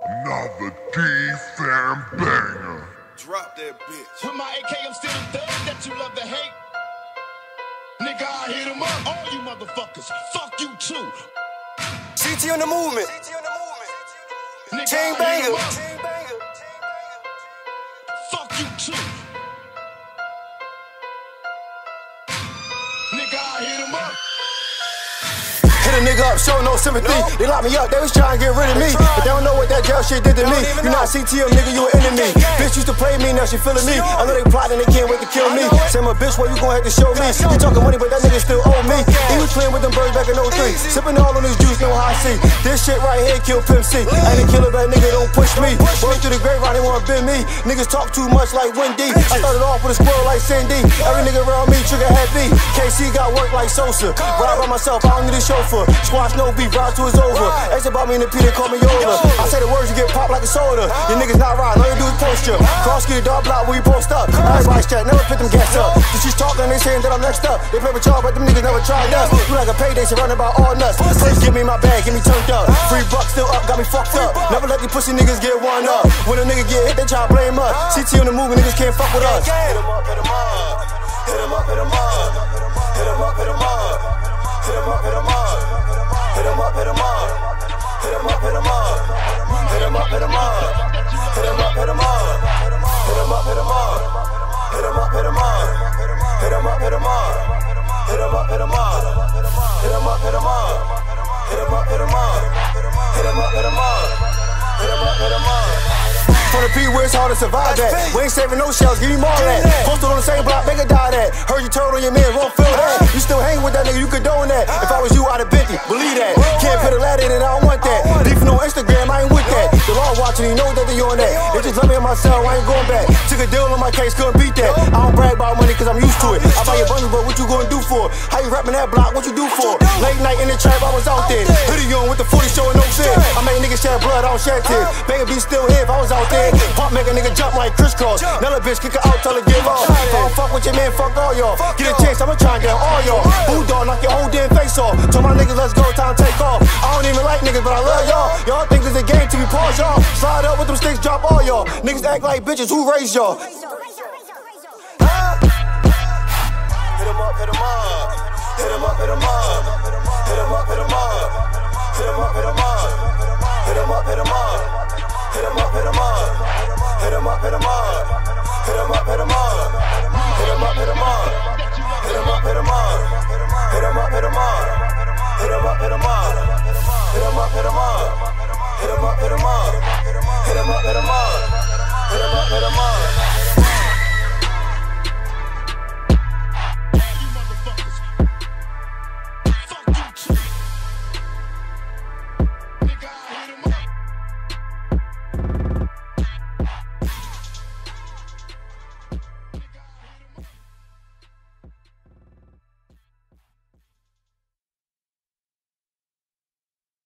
Another D-Fam banger. Drop that bitch. With my AK, I'm still the thug that you love to hate. Nigga, I hit him up. All you motherfuckers. Fuck you too. CT on the movement. Nigga, Chain I hit him banger. up. Fuck you too. Nigga, I hit him up. Hit a nigga up, show no sympathy. They locked me up, they was trying to get rid of me. But they don't know what that jail shit did to me. You not CTM, nigga, you an enemy. Bitch used to play me, now she feeling me. I know they plotting, they can't wait to kill me. Say my bitch, what you gon' have to show me? You talking money, but that nigga still owe me. He was playing with them birds back in 03. Sipping all on this juice, no high C. This shit right here kill Pimp C. I ain't a killer, but nigga don't push me. Going through the grapevine, they wanna bend me. Niggas talk too much like Wendy. I started off with a squirrel like Cindy. Every nigga around me, trigger heavy. KC got work like Sosa. Ride by myself, I don't need a chauffeur. Squash no beef, ride till it's over. Ask about me in the P, they call me Yola. I say the words, you get popped like a soda. You niggas not riding, all you do is posture. Cross get a dog block where you post up. Everybody's chat, never put them gas up. If she's talking, they saying that I'm next up. They play with y'all, but them niggas never tried us. You like a payday, surrounded by all nuts. Please give me my bag, get me turned up. Free bucks still up, got me fucked up. Never let these pussy niggas get one up. When a nigga get hit, they try to blame us. CT on the movie, niggas can't fuck with us. Hit 'em up, hit 'em up. Hit 'em up, hit 'em up. Hit 'em up, hit 'em up. Hit 'em up, hit 'em up. Hit 'em up, hit 'em up. Hit 'em up, hit 'em up. Hit 'em up, hit 'em up. Hit 'em up, hit 'em up. Hit 'em up, hit 'em up. Hit 'em up, hit 'em up. Hit 'em up, hit 'em up. Hit 'em up, hit 'em up. Hit 'em up, hit 'em up. Hit 'em up, hit 'em up. Hit 'em up, hit 'em up. Hit 'em up, hit 'em up. From the P where it's hard to survive that. We ain't saving no shells, give me more of that. Posted on the same block, make a die that. Heard you turn on your man, won't feel that. You still hanging with that nigga, you condone that. If I was you, I'd have been it, believe that. Can't put a ladder in it, I don't want that. Beefing on Instagram, I ain't with that. The law watching, he knows that they on that. They just let me in my cell, I ain't going back. Took a deal on my case, couldn't beat that. I don't brag about money cause I'm used to it. I buy your bundles, but what you gonna do for? How you rapping that block, what you do for? Late night in the trap, I was out there. Hoodie on with the 40 showing no fear. I make niggas shed blood, I don't shed tears. Baby be still here if I was out there. Pop make a nigga jump like crisscross. Now the bitch kick her out, tell her give off. If I don't fuck with your man, fuck all y'all. Get a chance, I'ma try and get all y'all. Bulldog, knock your whole damn face off. Told my niggas, let's go, time to take off. I don't even like niggas, but I love y'all. Y'all think it's a game till we pause y'all. Slide up with them sticks, drop all y'all. Niggas act like bitches, who raised y'all? Hit 'em up, hit 'em up. Hit 'em up, hit 'em up. Hit 'em up, hit 'em up. Hit 'em up, hit 'em up. Hit 'em up, hit 'em up. Hit 'em up, hit 'em up. Hit 'em up, hit 'em up. Hit 'em up, hit 'em up. Hit 'em up, hit 'em up. Hit 'em up, hit 'em up. Hit 'em up, hit 'em up. Hit 'em up, hit 'em up. Hit 'em up, hit 'em up. Hit 'em up, hit 'em up.